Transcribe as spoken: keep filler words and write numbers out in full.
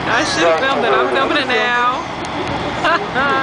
I should have filmed it. I'm filming it now.